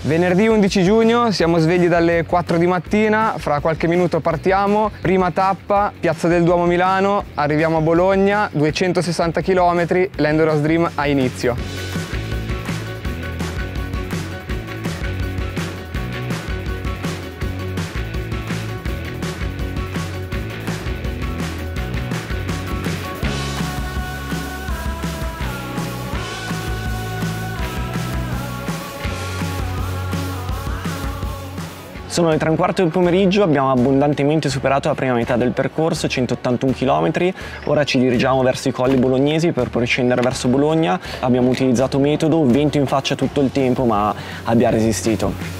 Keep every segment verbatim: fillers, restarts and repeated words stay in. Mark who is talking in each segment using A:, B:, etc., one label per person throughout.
A: Venerdì undici giugno, siamo svegli dalle quattro di mattina, fra qualche minuto partiamo, prima tappa, Piazza del Duomo Milano, arriviamo a Bologna, duecentosessanta chilometri, l'Endurance Dream ha inizio.
B: Sono le tre e un quarto del pomeriggio, abbiamo abbondantemente superato la prima metà del percorso, centottantuno chilometri. Ora ci dirigiamo verso i colli bolognesi per poi scendere verso Bologna. Abbiamo utilizzato metodo, vento in faccia tutto il tempo, ma abbiamo resistito.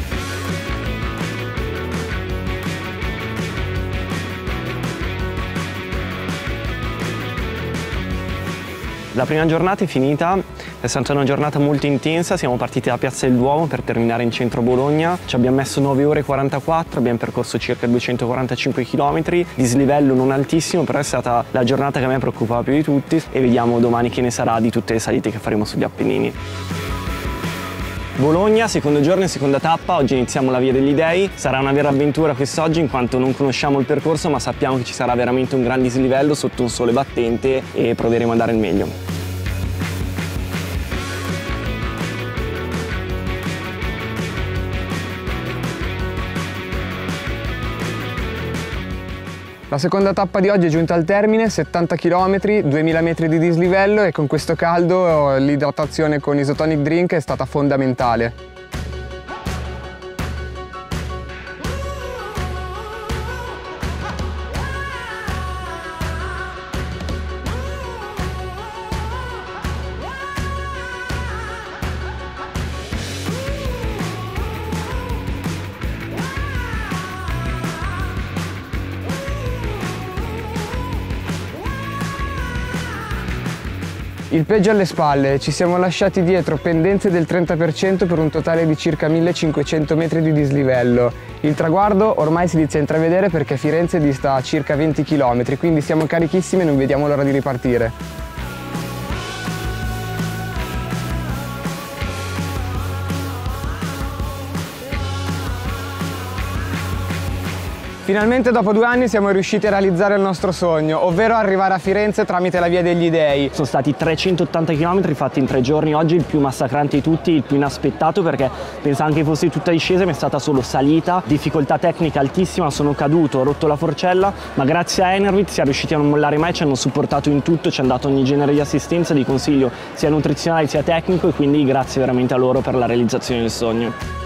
B: La prima giornata è finita, è stata una giornata molto intensa, siamo partiti da Piazza del Duomo per terminare in centro Bologna, ci abbiamo messo nove ore e quarantaquattro, abbiamo percorso circa duecentoquarantacinque chilometri, dislivello non altissimo, però è stata la giornata che a me preoccupava più di tutti e vediamo domani che ne sarà di tutte le salite che faremo sugli Appennini. Bologna, secondo giorno e seconda tappa, oggi iniziamo la Via degli Dei, sarà una vera avventura quest'oggi in quanto non conosciamo il percorso ma sappiamo che ci sarà veramente un gran dislivello sotto un sole battente e proveremo a dare il meglio.
A: La seconda tappa di oggi è giunta al termine, settanta chilometri, duemila metri di dislivello e con questo caldo l'idratazione con Isotonic Drink è stata fondamentale. Il peggio alle spalle, ci siamo lasciati dietro pendenze del trenta per cento per un totale di circa millecinquecento metri di dislivello. Il traguardo ormai si inizia a intravedere perché Firenze dista circa venti chilometri, quindi siamo carichissimi e non vediamo l'ora di ripartire. Finalmente dopo due anni siamo riusciti a realizzare il nostro sogno, ovvero arrivare a Firenze tramite la Via degli Dei.
B: Sono stati trecentottanta chilometri fatti in tre giorni, oggi il più massacrante di tutti, il più inaspettato perché pensavo che fosse tutta discesa ma è stata solo salita, difficoltà tecnica altissima, sono caduto, ho rotto la forcella, ma grazie a Enervit siamo riusciti a non mollare mai, ci hanno supportato in tutto, ci hanno dato ogni genere di assistenza, di consiglio sia nutrizionale sia tecnico e quindi grazie veramente a loro per la realizzazione del sogno.